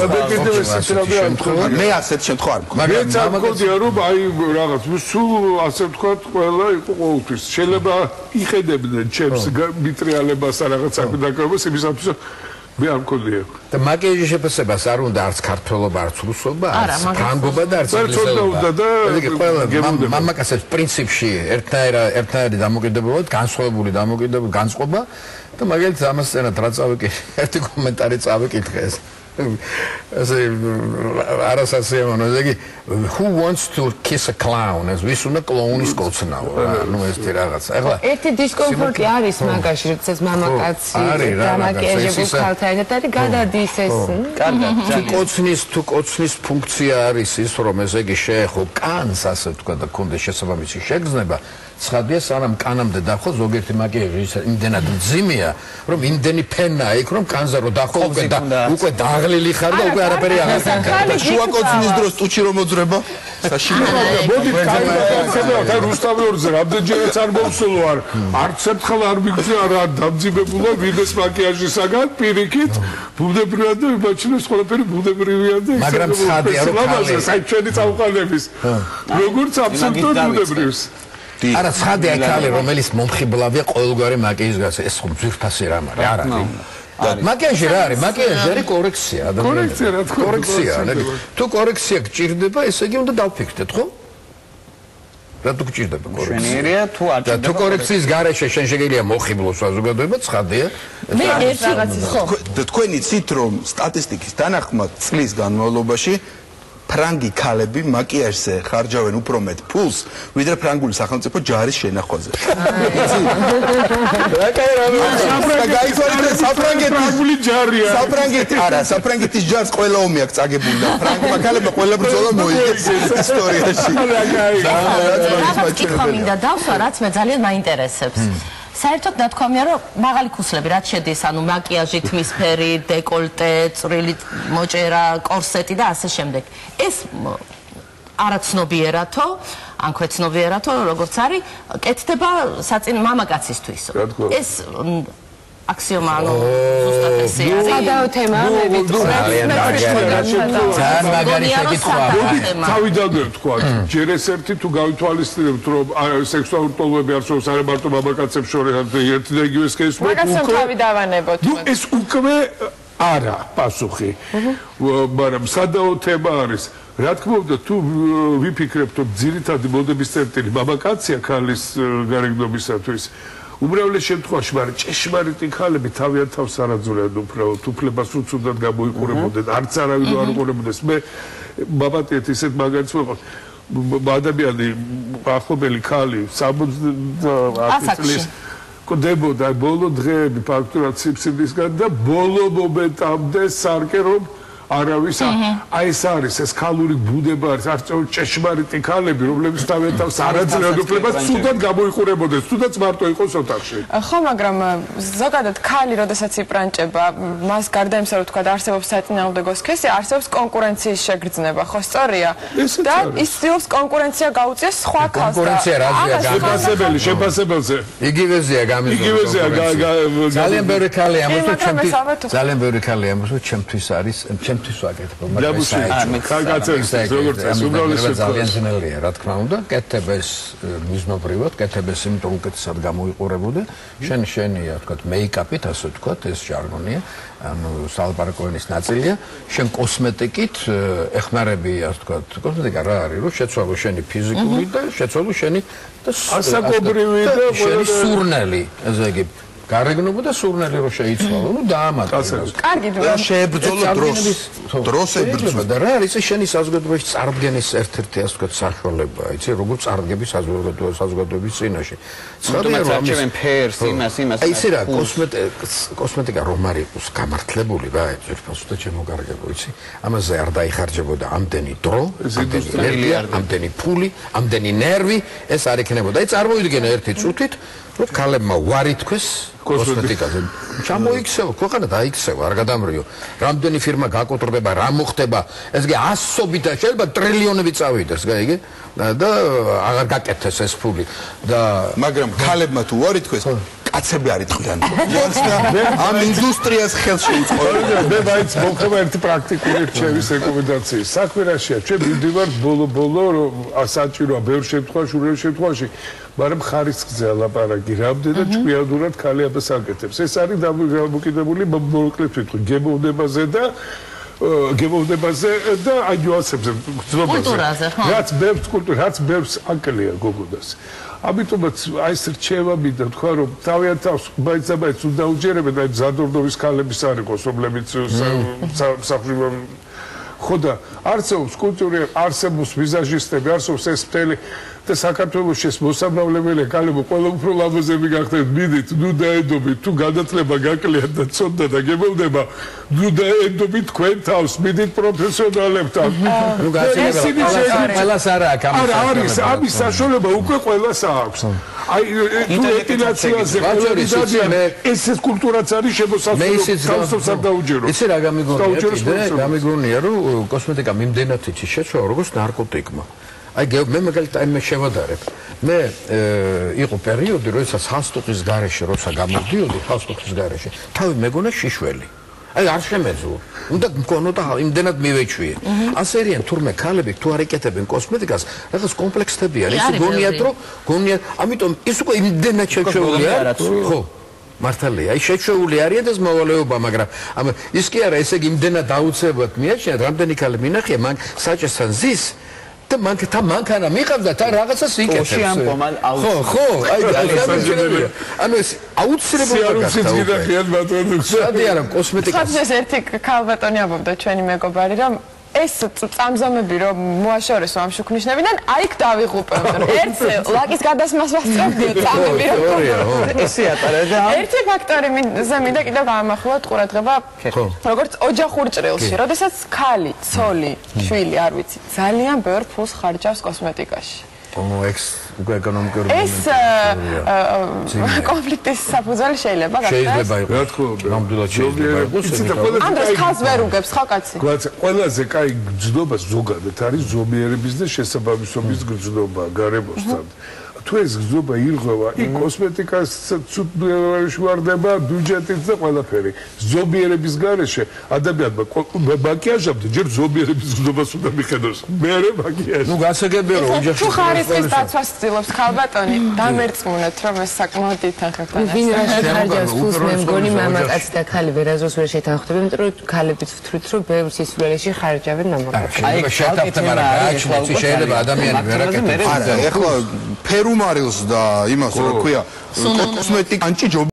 მე ასეთ შემთხვევაში არ მქონდა. მაგრამ სამკოდია რომ აი რაღაც სულ ასე ვთქვათ ყველა იყო ყოველთვის. შეიძლება იხედებდნენ ჩემს მიტრიალებას და რაღაც აკეთებას იმისათვის მე არ მქონია. და მაკიაჟის შეფასებას არ უნდა არც ქართველობა, არც რუსობა, არც ფრანგობა და არც ინგლისურობა. იგი ყველა მამაკაცებს პრინციპში ერთნაირი დამოკიდებულება, განსხვავებული დამოკიდებულება, განწყობა და მაგალითად ამასთანავე რა წავიკითხე, ერთი კომენტარი წავიკითხე ეს. ასე არასასიამოვნო, იგი who wants to kiss a clown, ეს ვის უნდა კლოუნის კოცნაო, ნუ ეს რაღაც. ახლა ერთი დისკომფორტი არის მაგაში, როდესაც მამაკაცი დამაკიაჟებულ ქალთან ერთად არის გადადის ეს. კარგად. თუ კოცნის ფუნქცია არის ის, რომ ესე იგი შეეხო კანს, ასე ვთქვა და კონდეს შესაბამისი შეგრძნება, ცხადია სანამ კანამდე დახო ზოგიერთი მაკიაჟი იმდენად მძიმეა, რომ იმდენი ფენა იქ რომ კანზე რო დახო უკვე დაღლილი ხარ და უკვე არაფერი აღარ გაკეთებ. შუა კოცნის დროს ტუჩი რომ მოძრება, საშინელია. მოდი კაი რუსთავიორზე რამდენჯერაც არ მოვსულო არც ერთხელ არ მიგზა რა დამძიმებულა ვიდეს მაკიაჟისაგან პირიქით ბუნებრივად და იმაჩინებს ყველაფერი ბუნებრივია და მაგრამ ცხადია რომ ქალი საერთოდ ჩვენი წამყვანების როგორც აბსოლუტურად ბუნებრივს არა ცხადია ქალი რომელიც მომხიბლავია ყოველგვარი მაკიაჟის გასა ეს ხომ ძვირფასი რამ არის არ არის მაკიაჟი რა არის მაკიაჟი არის კორექცია კორექცია რა თქმა უნდა თუ კორექცია გჭირდება ესე იგი უნდა დავფიქრდეთ ხო რა თუ გჭირდება კორექცია შენიერია თუ არ და თუ კორექციის გარეშე შენ შეგიძლია მოხიბლოს საზოგადოება ცხადია მე ერთ რაღაცის ხო თქვენი ცით რომ სტატისტიკის თანახმად წლის განმავლობაში ფრანგი ქალები მაკიაჟზე ხარჯავენ უფრო მეტ ფულს, ვიდრე ფრანგული სახელმწიფო ჯარის შენახვაზე. რა კაი რა გაიგონეთ საფრანგეთის ჯარია. საფრანგეთი არა, საფრანგეთის ჯარს ყველა ომი აქვს წაგებული და ფრანგმა ქალებმა ყველა ბრძოლა მოიგეს ისტორიაში. რა კაი. რა მინდა დავსვა, რაც მე ძალიან მაინტერესებს. საერთოდ ნათქვამია რომ მაღალი ქუსლები რაც შედის ანუ მაკიაჟი თმისფერი დეკოლტე წვრილი მოჭერა კორსეტი და ასე შემდეგ ეს არაცნობიერათო ან ქვეცნობიერათო როგორც არის კეთდება საწინ მამაკაცისთვის ეს აქსიომა ანუ ზუსტად ესე არის სადაო თემაა მე ვიტყვი თავიდან ვთქვა ჯერ ეს ერთი თუ გავითვალისწინებთ რომ სექსუალური ტოლოები არსებობს არა მარტო მამაკაცებს შორის ერთი და იგივე სქესის მაგასთან თავი დავანებოთ ეს უკვე არა პასუხი მაგრამ სადაო თემა არის რა თქმა უნდა თუ ვიფიქრებთ რომ ძირითადი მოდების წერტილი მამაკაცია ქალის გარეგნობისათვის უმრავლეს შემთხვევაში მაგრამ ჭეშმარიტი ქალები თავიანთ თავს არაძურიან უბრალოდ უფლებას უცუდად გამოიყურებოდნენ არც არავინ არ უყურებოდეს მე ბაბატიეთ ისეთ მაგალითს ვიყავ ადამიანი ახლობელი ქალი 70 წლის დებოდა ბოლო დღეები ფაქტურად სიფსიდისგან და ბოლო მომენტამდე სარკე რომ არავის აი ეს არის ეს ქალური ბუდება არის არწევ ჭეშმარიტი ქალები რომლებიც თავიანთ თავს არაძლევენ უფლებას ცუდად გამოიყურებოდნენ თუდაც მარტო იყოს ოთახში ხო მაგრამ ზოგადად ქალი როდესაც იპრანჭება მას გარდა იმისა რომ თქვა არსებობს საწინააღმდეგო სქესი არსებობს კონკურენციის შეგრძნება ხო სწორია და ის ცდილობს კონკურენცია გაუწიოს სხვა ქალს კონკურენცია რაზეა შეფასებელი შეფასებელზე იგივეზეა გამიზრდილი ძალიან ბევრი ქალი ამას ძალიან ბევრი ქალი ამას ჩემთვის არის ჩემთვის ვაკეთებ ძალიან ძნელია რა თქმა უნდა კეთებ ეს მიზნობრივად კეთებ ეს იმიტომ უკეთესად გამოიყურებოდე შენია თქვა მეიკაპით ასე თქვა ეს ჟარგონია ანუ სალბარკოენის ნაწილია შენ კოსმეტიკით ეხმარები ასე თქვა კოსმეტიკა რა არის რომ შეცვალო შენი ფიზიკური და შეცვალო შენი ასაკობრივი და შენი სურნელი ესე იგი გარეგნობა და სურნელი რო შეიცვალო, ну დაამატოს. კარგი და შეებრძოლო დროს ებრძოლო და რა არის შენი საზოგადოებაში წარდგენის ერთ-ერთი ასე ვთქვათ საშუალება, იცი, როგორ წარდგები საზოგადოების წინაშე. ცხადია რომ ამჩევენ ფერს, იმას. აი ისე რა, კოსმეტიკა რომ არ იყოს გამართლებული რა, ზუსტად შემოგარგებო, იცი. ამაზე არ დაიხარჯებოდა ამდენი დრო, ამდენი ფული, ამდენი ნერვი, ეს არ იქნებოდა. აი წარმოვიდგინე ერთი წუთით რომ ქალებმა ვარი თქვეს კოსმეტიკაზე ჩამოიქცევა ქვეყანა დაიქცევა არ გადამრიო რამდენი ფირმა გაკოტრდება რა მოხდება ეს კი ასობით შეიძლება ტრილიონები წავიდეს გაიგე და აღარ გაკეთეს ეს ფული და მაგრამ ქალებმა თუ ვარი თქვეს კაცები არ იტყვიან ამ ინდუსტრიას ხელს შეუწყო მე მაინც მოხდება ერთი პრაქტიკული რჩევის რეკომენდაციის საქმე რაშია ჩვენ მივდივართ ბოლო რომ საჭიროა ბევრ შემთხვევაში მაგრამ ხარისხზე ლაპარაკი რამდენად ჭკვიანურად ქალი ამას აკეთებს ეს არის დამოკიდებული მოკლედ ვიტყვი გემოვნებაზე და აი ნიუანსებზე კულტურაზე ხო რაც ბევრს აკლია გოგონას ამიტომაც აი ეს რჩევა მინდა თქვა რომ თავიანთ თავს მაინც უნდა უჯერებენ აი ზადორნოვის ქალების არ იყოს რომლებიც სახლში ხო და არსებობს კულტურა არსებობს ვიზაჟისტები არსებობს ეს მთელი და საქართველოში ეს მოსამრავლებელი ქალები ყველა უფრო ლამაზები გახდნენ მიდით ნუ დაედობით თუ განათლება გაკლიათ და ცოდნა და გემოვნება ნუ დაედობით თქვენ თავს მიდით პროფესიონალებთან ნუ გასაგებია ყველას არ აქვს არის ამის საშუალება უკვე ყველას აქვს აი თუ ეპილაციაზე ეს კულტურაც არის შემოსასწორებელი არ დაუჯერო ისე რა გამიგონია რომ კოსმეტიკა მიმდენად იცი შეცვალა როგორც ნარკოტიკმა აი მე მაგალითად მე შევადარებ მე იყო პერიოდი როდესაც ხალხის გარეშე როცა გამოდიოდი ხალხის გარეშე თავი მეგონა შიშველი აი არ შემეძლო უნდა მქონოდა იმდენად მივეჩვიე ასე არიან თურმე ქალები თუ არ ეკეთებენ კოსმეტიკას რაღაც კომპლექსები არის ის გონიათ რომ გონიათ ამიტომ ის უკვე იმდენად შეჩეული არის ხო მართალია აი შეჩეული არიან ეს მოვალეობა მაგრამ ის კი არა ესე იგი იმდენად დაუცებად მიაჩნიათ რამდენი ქალი მინახია მან საჭესთან ზის და მანქანა მიყავდა და რაღაცას იკეთებს. ხო, აი ანუ ეს აუცილებლად გახდა. არა, კოსმეტიკა. ხათს ერთი ქალბატონი ამბობდა ჩვენი მეგობარი რომ ეს წამზომები რომ მოაშორეს ამ შუქნიშნებიდან აიქ დავიღუპებ. ერთი ლაკის გადასმას ვასწრებდიო წამები რომ. ესე ატარა და ერთი ფაქტორი მინდა კიდევ გამახვილოთ ყურადღება როგორც ოჯახურ ჭრილში, როდესაც ქალი, ცოლი, შვილი, არ ვიცი, ძალიან ბევრ ფულს ხარჯავს კოსმეტიკაში. ეს კონფლიქტის საფუძველი შეიძლება გახდეს? შეიძლება იყოს. რა თქმა უნდა. ნამდვილად შეიძლება იყოს. ამ დროს ხალხს ვერ უგებს ხო კაცი? ყველაზე კაი გრძნობა ზოგადად არის ზომიერების და შესაბამისობის გრძნობა გარემოსთან. თუ ეს გრძნობა ირღვევა, იქ კოსმეტიკას ცუდ ვარდება, ბიუჯეტიც და ყველაფერი. ზომიერების გარეშე ადამიანმა მაკიაჟამდე ჯერ ზომიერების გრძნობას უნდა მიხედოს. მერე მაკიაჟი. ნუ გასაგებია რომ ოჯახში თუ ხარისხის დაცვას ცდილობს ხალბატონი, დამერწმუნეთ რომ ეს საკმაოდ დითანხმება. ვინ რა ხარჯავს ფულს მე მგონი მამაკაცი და ხალი ვერაზოს ვერ შეთანხმდება, იმიტომ რომ ხალებიც ვთვლით რომ ბევრ სისულელეში ხარჯავენ მამაკაცს. აი შეთანხმება რა გააჩნიათ, შეიძლება ადამიანი ვერაკეთებს. არა, ეხლა ფერუმარილს და იმას რა ქვია, კოსმეტიკანჭი ჯობია.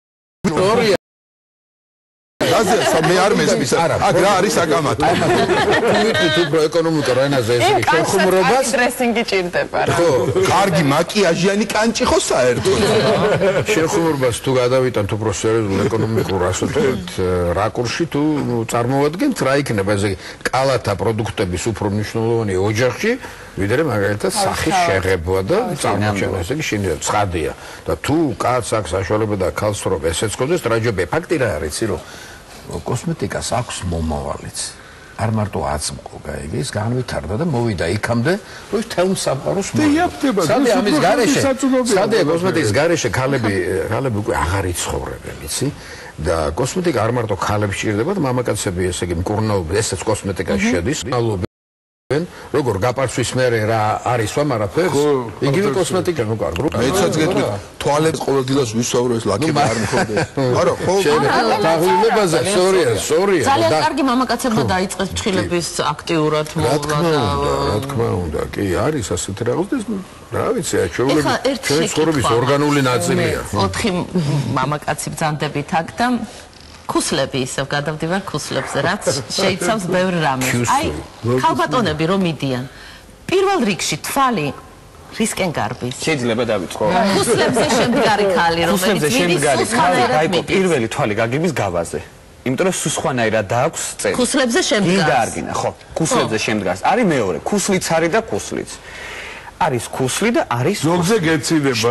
მე არ მესმის. აქ რა არის საკამათო? ვიტყვით უფრო ეკონომიკურ ენაზე ეს იგი შეხუმრობას. დრესინგი ჭირდება რა. ხო, კარგი მაკიაჟიანი კანჭი ხო საერთოდ. შეხუმრობას თუ გადავიტანთ უფრო სერიოზულ ეკონომიკურ ასე ვთქვით რაკურსში თუ წარმოვადგენთ რა იქნება ესე იგი კალათა პროდუქტების უფრო მნიშვნელოვანი ოჯახში ვიდრე მაგალითად სახის შეღებვა და წარმოჩენა ესე იგი შინია ცხადია და თუ კაცს აქვს საშუალება და ქალს რომ ესეც გქონდეს რაჯობე ფაქტი რა არის იცი რომ კოსმეტიკას აქვს მომავალიც არ მარტო აწმყო გაიგე ის განვითარდა და მოვიდა იქამდე რომ თელ სამყაროს სადე ამის გარეშე სადე კოსმეტიკის გარეშე ქალები უკვე აღარ იცხოვრებენ იცი და კოსმეტიკა არ მარტო ქალებს ჭირდება და მამაკაცები ესე იგი მკურნალობენ ესეც კოსმეტიკაში შედის როგორ გაპარცვის მერე რა არის ვამ არაფერს იგივე კოსმეტიკა ნუ კარგ მეცაც გეტყვი თვალებს ყოველდღიურად ვისვავრო ეს ლაქები არ მქონდეს არა ხო დაღლინებაზე სორია ძალიან კარგი მამაკაცებმა დაიწყეს ფრჩხილების აქტიურად მოვლა და რა თქმა უნდა კი არის ასეთი რაღაც რა ვიცი ჩვენ ცხოვრების ორგანული ნაწილია 4 მამაკაცი ბრძანდებით აქ და ქუსლები ისევ გადავდივარ ქუსლებზე რაც შეიცავს ბევრ რამეს. აი ქალბატონები რომ მიდიან პირველ რიგში თვალი რისკენ გარბის. შეიძლება დავიწყო. ქუსლებზე შემდგარი ქალი რომელიც მიდის აი პირველი თვალი გაგიბის გავაზე. იმიტომ რომ სხვანაირად დააქვს წელი. ქუსლებზე შემდგარს. გიგარგინა ხო ქუსლებზე შემდგარს. არის მეორე ქუსლიც არის და ქუსლიც. არის ქუსლი და არის ზოგზე გეცინება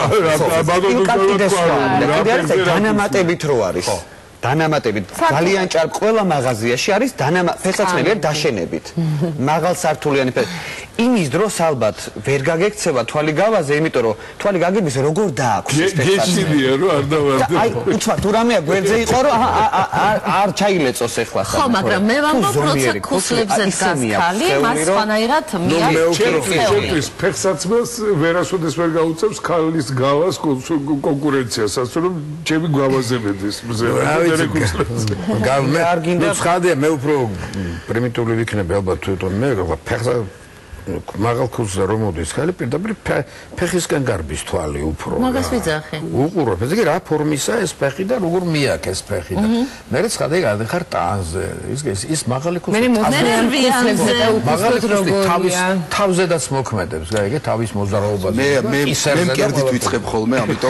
რომ დანამატებით რო არის. დანამატებით ძალიან ჭარბ ყველა მაღაზიაში არის ფესაცმელი დაშენებით მაღალ სართულიანი იმის დროს ალბათ ვერ გაგექცევა თვალი გავაზე იმიტომ რომ თვალი გაგების როგორ დააქვს ეს გეშინია რომ არ დავარდე აი უცბად თუ რამეა გვერდზე იყო რომ არ ჩაილეწოს ეხლა ხო მაგრამ მე ვამბობ როცა ქუსლებზე დგას ქალი მას სხვანაირად მიაჩნდეს ფესაცმელს ვერასოდეს ვერ გაუწევს ქალის გავას კონკურენციას ასე რომ ჩემი გავაზებედეს მზე მე არ გინდა ხადია მე უფრო პრიმიტიული ვიქნები ალბათ თვითონ მე ფეხსა მაღალ ქუსლზე რომ მოდის ხალი პირდაპირ ფეხისკენ გარბის თვალი უფრო მაგას ვიძახი უყურებ ესე იგი რა ფორმისა ეს ფეხი და როგორ მიაქეს ფეხი და მე ცხადე გადახარ ტანზე ის მაღალი ქუსლი მაღალი ქუსლი თავზედაც მოქმედებს გაიგე თავის მოძრაობაზე მე მკერდით ვიწყებ ხოლმე ამიტომ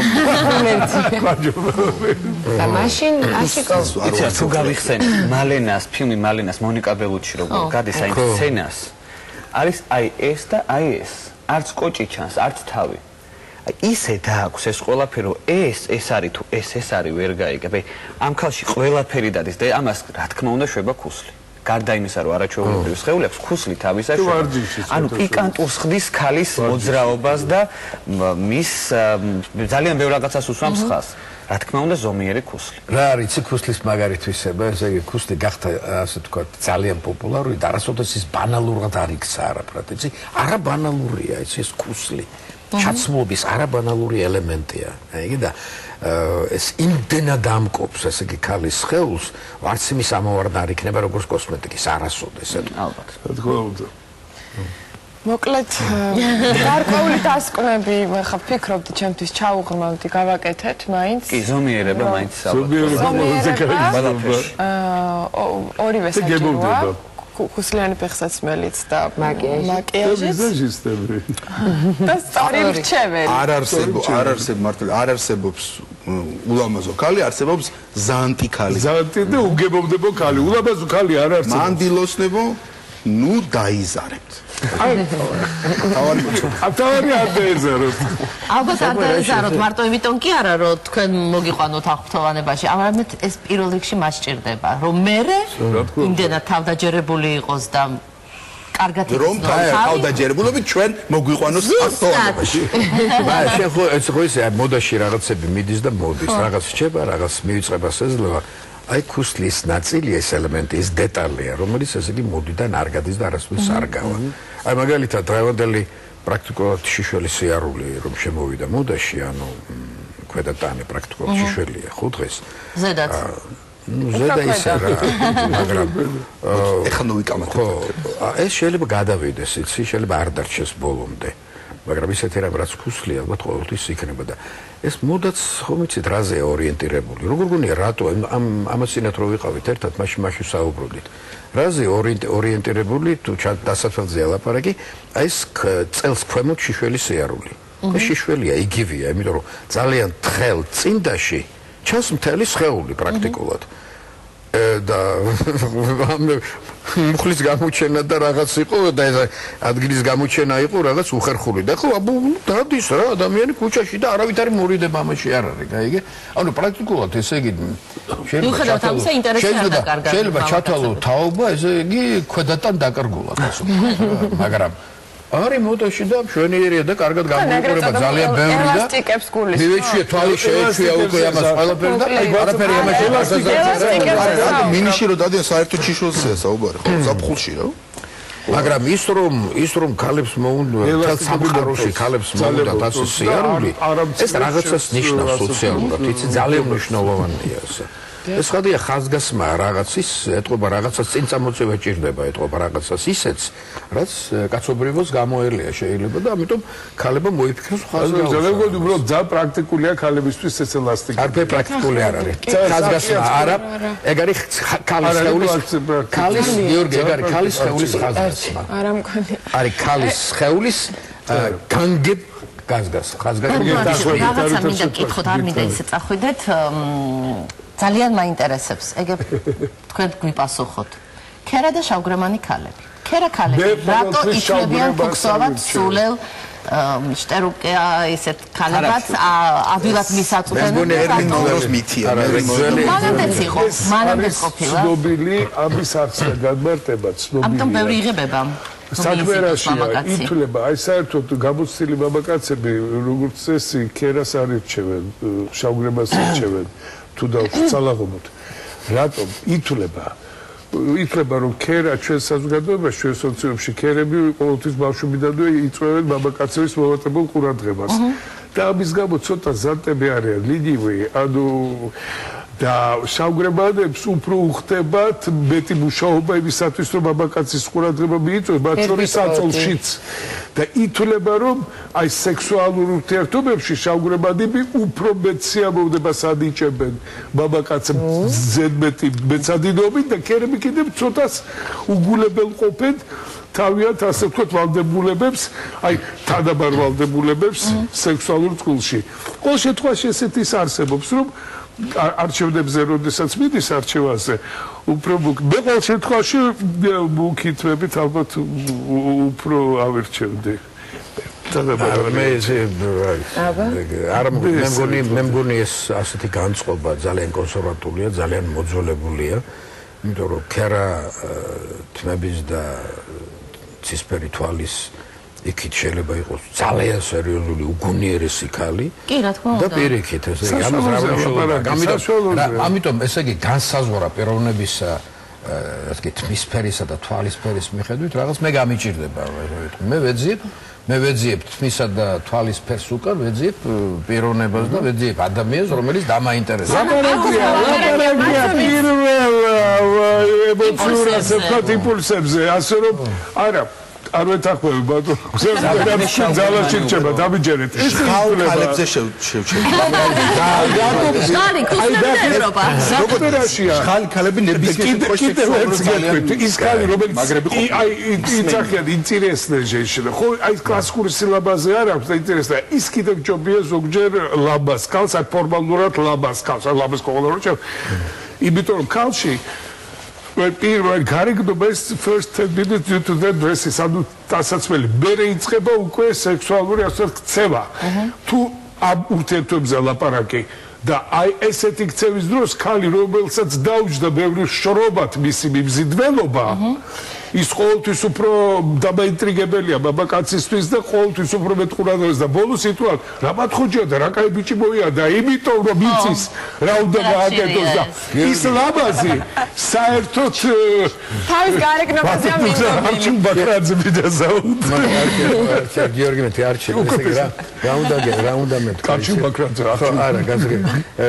და მაშინ აშიკო იცი თუ გავიხსენე მალენას ფილმი მალენას მონიკა ბელუჩი როგორ გადის აი სცენას არის აი ეს და აი ეს არც კოჭი ჩანს არც თავი აი ისე დააქვს ეს ყველაფერი ეს არის თუ ეს არის ვერ გაიგებ აი ამ ქალში ყველაფერი დადის და ამას რა თქმა უნდა შვება ქუსლი გარდა იმისა რომ არაჩვეულებრივი სხეული აქვს ქუსლი თავისა შვება ანუ პიკანტურს ხდის ქალის მოძრაობას და მის ძალიან ბევრ რაღაცას უსვამს ხას რა თქმა უნდა ზომიერი ქუსლი. რა არის ქუსლის მაგალითისება, ესე იგი ქუსლი გახდა ასე ვთქვათ ძალიან პოპულარული და არასოდეს ის ბანალურად არ იქცა არაფრად, იცი? არაბანალურია ეს ქუსლი. ჩაცმობის არაბანალური ელემენტია. იგი და ეს იმდენად ამკობს ესე იგი ქალის სხეულს, არც იმის ამოვარდა არ იქნება როგორც კოსმეტიკის არასოდეს. ალბათ. რა თქმა უნდა. მოკლედ გარკვეული დასკვნები ხა ფიქრობდი ჩემთვის ჩაუღრმავდი გავაკეთეთ მაინც კი ზომიერება მაინც ორივე საჭიროა ქუსლიანი ფეხსაცმელიც და მაკიაჟიც და სწორი რჩეველი არ არსებობს ულამაზო ქალი არსებობს ზანტი ქალი ზანტი და უგებობდებო ქალი ულამაზო ქალი არ არსებობს მანდილოსნებო ნუ დაიზარებთ. თავარი არ დაეზაროთ. ალბათ არ დაეზაროთ, მარტო იმიტომ კი არა, რომ თქვენ მოგიყვანოთ აღფრთოვანებაში, არამედ ეს პირველ რიგში მას სჭირდება, რომ მერე იმდენად თავდაჯერებული იყოს და კარგად რომ თავდაჯერებულობით ჩვენ მოგვიყვანოს აღფრთოვანებაში. შენ ხო ეს ხო ისე მოდაში რაღაცები მიდის და მოდის, რაღაც რჩება, რაღაც მივიწყება შეძლება. აი ქუსლის ნაწილი ეს ელემენტი, ეს დეტალია, რომელიც ესე იგი მოდიდან არ გადის და არასდროს არ გავა. აი მაგალითად დღევანდელი პრაქტიკულად შიშველი სიარული რომ შემოვიდა მოდაში, ანუ ქვედატანი პრაქტიკულად შიშველია ხო დღეს. ზედაც. ნუ ზედა ისე რა, მაგრამ ეხლა ნუ ვიკამათებ. ეს შეიძლება გადავიდეს, იცი, შეიძლება არ დარჩეს ბოლომდე. მაგრამ ისეთი რამ რაც ქუსლია, ალბათ ყოველთვის იქნება და ეს მოდაც ხომ იცით რაზე ორიენტირებული. როგორ გონია რატო ამასინათ რო ვიყავით ერთად მაშინ საუბრობდით. რაზე ორიენტირებული თუ დასაცველზე ლაპარაკი, აი ეს წელს ქვემოთ შიშველი სიარული. ეს შიშველია, იგივეა, იმიტომ რომ ძალიან თხელ წინდაში ჩანს მთელი სხეული პრაქტიკულად. და მუხლის გამოჩენა და რაღაც იყო და ეს ადგილის გამოჩენა იყო რაღაც უხერხული და ხო დადის რა ადამიანი ქუჩაში და არავითარი მორიდება ამაში არ არის გაიგე ანუ პრაქტიკულად ესე იგი შეიძლება ჩათვალო თაობა ესე იგი ქვედატან დაკარგულად ასე მაგრამ არის მოდაში და მშვენიერია და კარგად გამოიყურება ძალიან ბევრი და მივეჩვია თვალი შეეჩვია უკვე ამას ყველაფერი და არაფერი ამაში არ მინიში რო დადიან საერთოდ ჩიშველსია საუბარი ხო ზაფხულში რა მაგრამ ის რომ ქალებს მოუნდა სამყაროში ქალებს მოუნდა ასე სიარული ეს რაღაცას ნიშნავს სოციალურად იცი ძალიან მნიშვნელოვანია ესე ეს ხადია ხაზგასმა რაღაცის ეთყობა რაღაცას წინ წამოწევა ჭირდება ეთყობა რაღაცას ისეც რაც კაცობრიობას გამოელია შეიძლება და ამიტომ ქალებმა მოიფიქროს ხაზგასმა ძალიან მგონი უბრალოდ ძალიან პრაქტიკულია ქალებისთვის ეს ელასტიკი არ პრაქტიკული არ არის ხაზგასმა არა ეგ არის ქალის გიორგი ეგ არის ქალის ხეულის ხაზგასმა არა მგონი არის ქალის ხეულის განგებ რაღაცა მინდა კითხოთ არ მინდა ისე წახვიდეთ ძალიან მაინტერესებს ეგ თქვენ გვიპასუხოთ ქერა და შავგრემანი ქალები ქერა ქალები რატო იქნებიან ფუქსოვად სულელ შტერუკია ისეთ ქალებად ადვილად მისაწვდენ ერმინოლოს მითია მანამდეც იყო მანამდეც ყოფილა ცნობილი ამის არცდა გადმარტება ცნობილია ამიტომ ბევრი იღებება საქმერაშია ითვლება აი საერთოდ გამოცდილი მამაკაცები როგორც წესი ქერას არ ირჩევენ შავგრემას ირჩევენ თუ დავწალაღობთ რატომ ითვლება რომ ქერა ჩვენ საზოგადოებაში ჩვენ სოციუმში ქერები ყოველთვის ბავშვობიდანვე იწვევენ მამაკაცების მოვატებულ ყურადღებას და ამის გამო ცოტა ზანტები არიან ლინივი ანუ და შავგრემანებს უფრო უხდებათ მეტი მუშაობა იმისათვის რომ მამაკაცის ყურადღება მიიწვევს მათ შორის საწოლშიც და ითვლება რომ აი სექსუალურ ურთიერთობებში შავგრემანები უფრო მეტ სიამოვნებას ანიჭებენ მამაკაცებს ზედმეტი მეცადინობით და ქერები კიდევ ცოტას უგულებელ ყოფენ თავიანთ ასე ვთქვათ ვალდებულებებს აი თანაბარ ვალდებულებებს სექსუალურ წყვილში ყოველ შემთხვევაში ესეთი ის არსებობს რომ არჩევნებზე როდესაც მიდის არჩევანზე უფრო მე ყოველ შემთხვევაში მოგითმებით ალბათ უფრო ავირჩევდი მე მგონი ეს ასეთი განწყობა ძალიან კონსერვატულია ძალიან მოძველებულია იმიტომ რომ ქერა თმების და ცისფერი თვალის იქით შეიძლება იყოს ძალიან სერიოზული უგუნიერესი ქალი კი რა თქმა უნდა და პირიქით ესე იგი ამას რა მნიშვნელობა ამიტომ ესე იგი განსაზღვრა პიროვნებისა ასე იგი თმისფერისა და თვალისფერის მიხედვით რაღაც მე გამიჭირდება მე ვეძიებ თმისა და თვალისფერს უკან ვეძიებ პიროვნებას და ვეძიებ ადამიანს რომელიც დამაინტერესებს ლაპარაკია პირველ ემოციურ ასე ვთქვათ იმპულსებზე ასე რომ არა არ ვეთანხმები ბატონო ძალაში რჩება დამიჯერეთ ხალხებზე შევჩერდა ხალი ქუსლებდება საქმერაშია ხალი ქალები ნებისმიერ ის ხალი რომელიც აი იცახიან ინტერესნე ჟენშინა ხო აი კლასიკური სილაბაზე არ აქვს და ინტერესია ის კიდევ ჯობია ზოგჯერ ლაბას ქალს აი ფორმალურად ლაბას ქალს ლაბას ყოველდღე იმიტომ რომ ქალში პირველ გარიგნობა ეს first 10 minutes due to that dresses ანუ დასაცმელი მერე იწყება უკვე სექსუალური ასე ქცევა თუ ამ ურთიერთობებზე ლაპარაკი და აი ესეთი ქცევის დროს ქალი რომელსაც დაუჯდა ბევრი შრობათ მისი მიმზიდველობა ის ყოველთვის უფრო დამაინტრიგებელია მამაკაცისთვის და ყოველთვის უფრო მეტ ყურადღებას და ბოლოს იტყვიან რამათ ხუჭია და რა კაი ბიჭი მოიადა იმიტომ რომ იცის რა უნდა გააკეთოს და ის ლამაზი საერთოდ თავის გარეგნობაზე არჩი ბაქრაძე მიდაზაუდა გიორგი მე არჩი რა უნდა მე არჩი ბაქრაძე არა გასაგები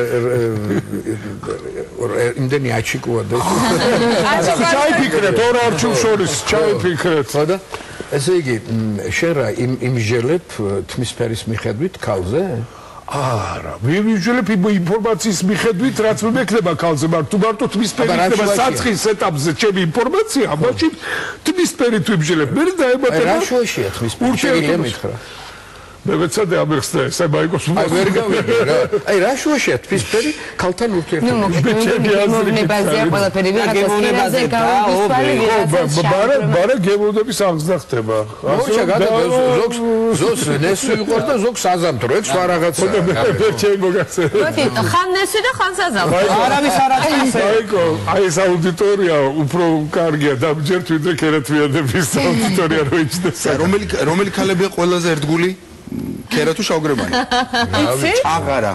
იმდენი აჩიკოა და ჩაიფიქრეთ ორ არჩევს შორის ჩაიფიქრეთ ხო და ესე იგი შენ რა იმჟელებ თმის ფერის მიხედვით ქალზე არა ვიმიჟელებ ინფორმაციის მიხედვით რაც მეკნება ქალზე მაგრამ თუ მარტო თმის ფერი იქნება საწყის ეტაპზე ჩემი ინფორმაცია მაშინ თმის ფერით ვიმჟელებ მე დაემატება რა შუაშია თმის ფერი შეიძლება მითხრა მე მეცადე ამერხსნა ეს აი მაიკოს ვერ გავიგე რა აი რა შუაშია თმის ფერი ქალთან ურთიერთობა ნებაზია ყველაფერი ვიღაცაზე გავიგე ბარა გემოვნების აღზრდა ხდება მოიჭა ზოგს ნესვი იყოს და ზოგს აზამთრო ეს სხვა რაღაცა მე ჩემი მოგაცე ხან ნესვი და ხან საზამთრო არავის არ აკეთებს მაიკო აი ეს აუდიტორია უფრო კარგია დამჯერთ ვიდრე ქერათმიანების აუდიტორია რო იჩნდეს რომელი ქალებია ყველაზე ერთგული ქერა თუ შავგრებანი? იცი? აღარა.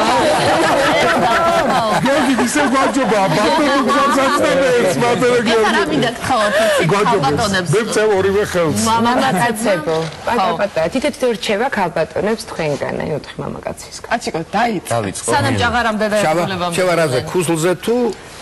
გიორგი ისე გვაჯობა, ბატონო გზაცაცნებს, ბატონო გიორგი. რა მინდა გთხოვოთ იცი ქალბატონებს? მე წევ ორივე ხელს. მამაკაცებო. პატა, თითო რჩება ქალბატონებს თქვენგან, აი 4 მამაკაცისგან. აჩიკო, დაიწყო. სანამ ჭაღარამდე დაეცულებამ. შევარაზე ქუსლზე თუ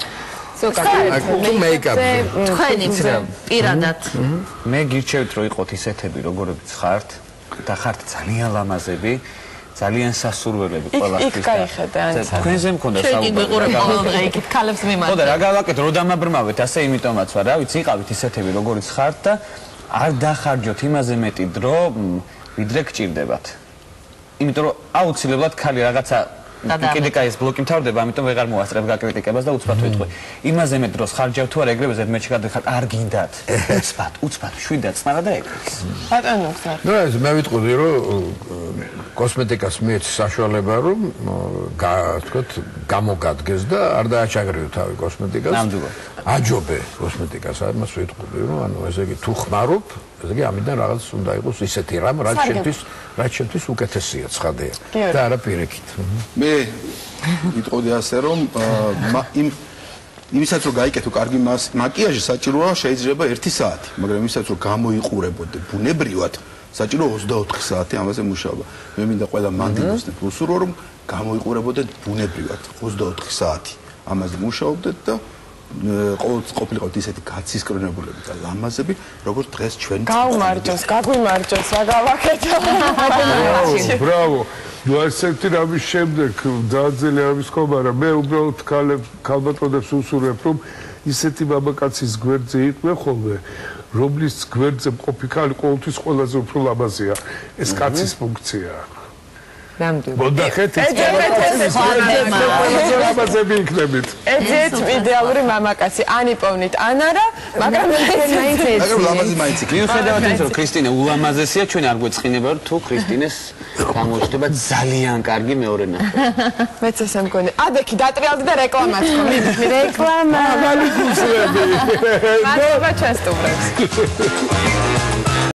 მეიკაპზე. თქვენი პირადად. მე გირჩევთ რომ იყოთ ისეთები როგორებიც ხართ. და ხართ ძალიან ლამაზები, ძალიან სასურველები ყველასთვის. იქ გაიხედა ანცა. თქვენზე მქონდა საუბარი. შენ გიყურებ ყოველდღე იქით ქალებს მიმართ. ხო და რა გავაკეთე, რო დამაბრმავეთ, ასე იმიტომაც ვარ, რა ვიცი, იყავით ისეთები როგორიც ხართ და არ დახარჯოთ იმაზე მეტი დრო, ვიდრე გჭირდებათ. იმიტომ რომ აუცილებლად ქალი რაღაცა კრიტიკა ის ბლოკი მთავრდება, ამიტომ ვეღარ მოასწრებ გაკრიტიკებას და უცბად ვეთქვი. იმაზე მე დროს ხარჯავ თუ არა ეგრევე ზედმეტში გადახარ, არ გინდათ. უცბად, შვიდად წნარა და ეგრეს. ბატონო გზა. ნუ ეს მე ვიტყოდი რომ კოსმეტიკას მეც საშუალება რომ თქვათ გამოგადგეს და არ დააჩაგრიო თავი კოსმეტიკას. ნამდვილად. აჯობე კოსმეტიკას, ამას ვიტყოდი რომ ანუ ესე იგი თუ ხმარობ, ესე იგი ამიდან რაღაც უნდა იყოს ისეთი რამ, რაც შენთვის უკეთესია ცხადია და არა პირიქით. მე ვიტყოდი ასე რომ იმისაც რომ გაიკეთო კარგი მაკიაჟი საჭიროა შეიძლება 1 საათი, მაგრამ იმისაც რომ გამოიყურებოდე ბუნებრივად საჭირო 24 საათი ამაზე მუშაობა. მე მინდა ყველა მანდილოსნებ უსურო რომ გამოიყურებოდეთ ბუნებრივად 24 საათი ამაზე მუშაობდეთ და ყოფილიყოთ ისეთი გაცისკრონებულები და ლამაზები, როგორც დღეს ჩვენ გაუმარჯოს, გაგვიმარჯოს, რა გავაკეთო. ბრავო. ნუ ასეთი რამის შემდეგ დაძელი ამის ხომარა მე უბრალოდ ქალბატონებს უსურვებ რომ ისეთი მამაკაცის გვერდზე იყვნენ ხოლმე რომლის გვერდზე მყოფი ქალი ყოველთვის ყველაზე უფრო ლამაზია ეს კაცის ფუნქციაა ნამდვილად. მოდახეთ ის ლამაზები იქნებით ეძეთ იდეალური მამაკაცი ანიპოვნით ან არა მაგრამ მაინც მაგრამ ლამაზი მაინც იქნება მიუხედავად იმისა რომ ქრისტინე ულამაზესია ჩვენ არ გვეწყინება რომ თუ ქრისტინეს გამოჩნდება ძალიან კარგი მეორე ნახევარი მეც ესე მგონი ადექი დატრიალდი და რეკლამაც ხომ რეკლამა მაგალი ქუსლები მადლობა ჩვენ სტუმრებს